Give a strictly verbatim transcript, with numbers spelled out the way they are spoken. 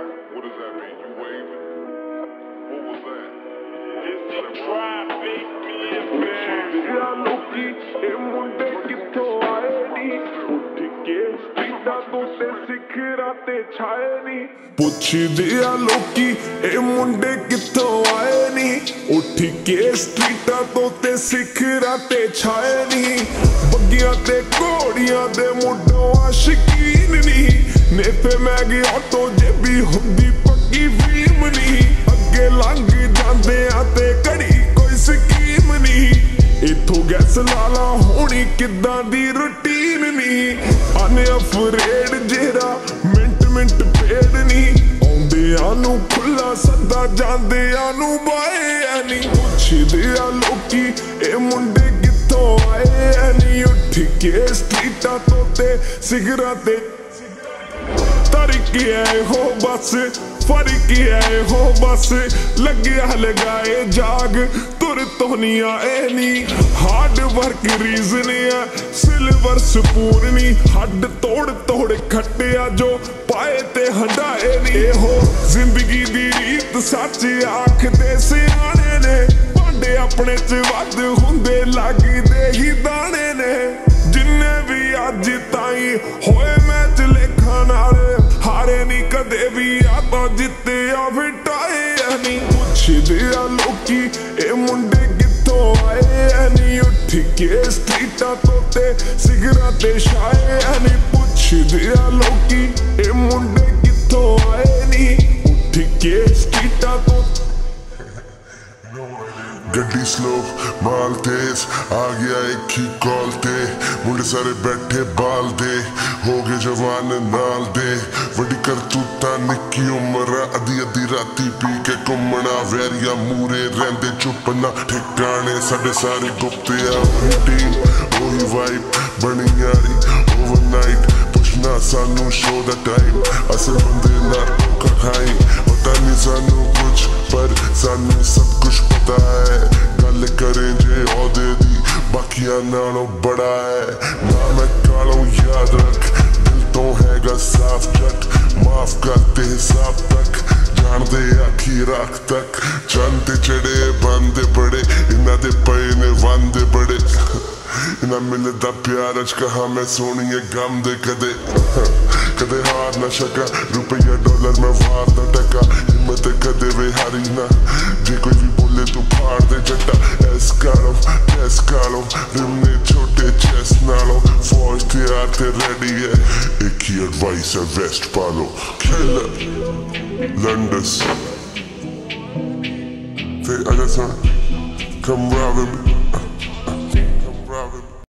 What does that mean? You waving? What was that? It's the traffic, man. Ya loki, e munde kitho aaye ni, uth ke streetan to te sikhran te chaaye ni. Puchde a loki, e munde kitho aaye ni, uth ke streetan to te sikhran te chaaye ni. Baggiyan te घोड़ियां दे मुंडों आशिकीन नी, ने ते मैं गया तो जेबी हुंदी पक्की film नी. अगे लंघ जांदे आ ते घड़ी कोई स्कीम नी, इथों गैस लाला होनी किदां दी रूटीन नी. आने अफरेड जेरा मिंट मिंट पेड़ नी, आउंदियां नूं खुला सदा जांदियां नूं बाए नी. पुछदे आ लोकी ए मुंडे कित्थों आए नी, उठ के स्ट्रीटां तो ते सिगरां ते तरके आए हो बस, फर्क आए हो बस. लग्या लगाए जाग तुर तो नहीं आए नी, हार्ड वर्क रीजन है सिल्वर स्पून नी. हड तोड़ तोड़ खट्टिया जो पाए ते हंडाए नी. हो जिंदगी दी रीत सच आखदे सियाणे ने, भांडे अपने च वध हुंदे लगदे ही दाने ने. जिन्ने भी अज ताई होए मैच लेखां नाल, हारे नी कदे भी आदा जित्तिया विटाए नी. पुछदे आ लोकी ए मुंडे कित्थों आए नी, उठ के स्ट्रीटां तो ते सिगरां ते छाए नी. पुछदे आ लोकी ए मुंडे कित्थों आए नी, उठ के स्ट्रीटां तो. गड्डी स्लो माल तेज आ गया एक ही कॉल ते, मुंडे सारे बैठे बाल दे हो गए जवान नाल दे. वड्डी करतूतां निक्की उमर अद्धी अद्धी राती पी के घुमना, वैरिया मूरे रहिंदे चुप ना ठिकाने. साडे सारे गुप्त आ टीम ओही वाइब बनी यारी ओवरनाइट. पुछना सानू शो दा टाइम, असल बंदे ना धोखा खाई. पता नहीं सानू कुछ पर सानू सब कुछ पता है. गल करें जे औदे दी बाकियां नालों बड़ा है. ना मैं कालों याद रख दिल तो हैगा साफ जट, माफ करते हिसाब तक जानदे आखी राख तक. चंद चढ़े बंदे बड़े इन्हां दे पए ने वंदे बड़े. इन्हां मिलदा प्यार अज कहा मैं सोहणीए गम दे कदे कदे हार ना सका. रुपया डॉलर मैं वार दा टका, हिम्मत कदे वे हारी ना. जे कोई भी बोले तू फाड़ दे जट्टा, ऐस कालो कैस कालो रिमने छोटे चेस नालों. फौज तैयार ते रेडी है, एक ही एडवाइस है वेस्ट पालो. किलर लंडस ते अगर सुन come round with me.